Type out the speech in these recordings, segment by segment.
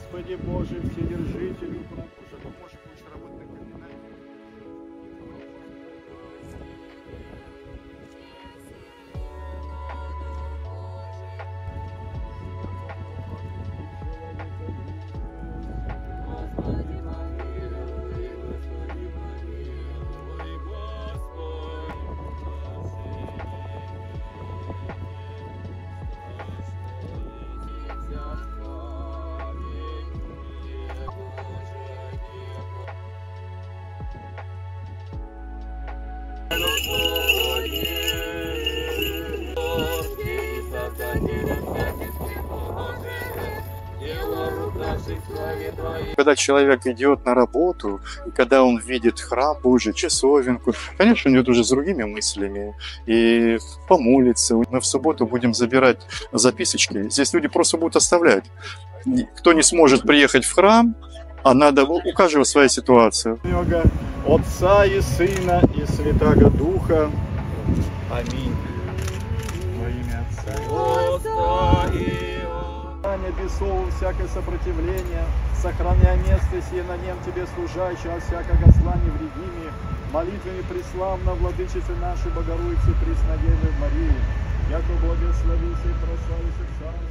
Господи Боже, Вседержителю, уже поможешь, будешь работать на криминале. Когда человек идет на работу, и когда он видит храм Божий, часовенку, конечно, он идет уже с другими мыслями и помолится. Мы в субботу будем забирать записочки. Здесь люди просто будут оставлять. Кто не сможет приехать в храм, а надо, у каждого своя ситуация. Отца и Сына и Святаго Духа. Аминь. Во имя Отца и бесову всякое сопротивление, сохраняя место сие на нем тебе служащего, от всякого зла невредими, молитвами преславно владычицы нашей Богородицы Преснодевы Марии, яко благословися и прославися царство.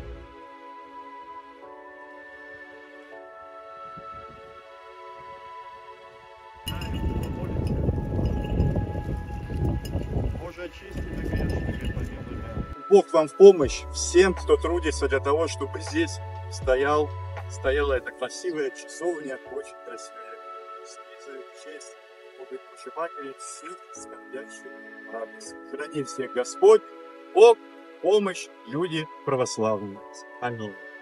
Боже, очисти меня грешника, помилуй меня. Бог вам в помощь, всем, кто трудится для того, чтобы здесь стояла эта красивая часовня, очень красивая, в честь Богопочивателей всех скорбящих радость. Храни всех Господь, Бог, помощь, люди православные. Аминь.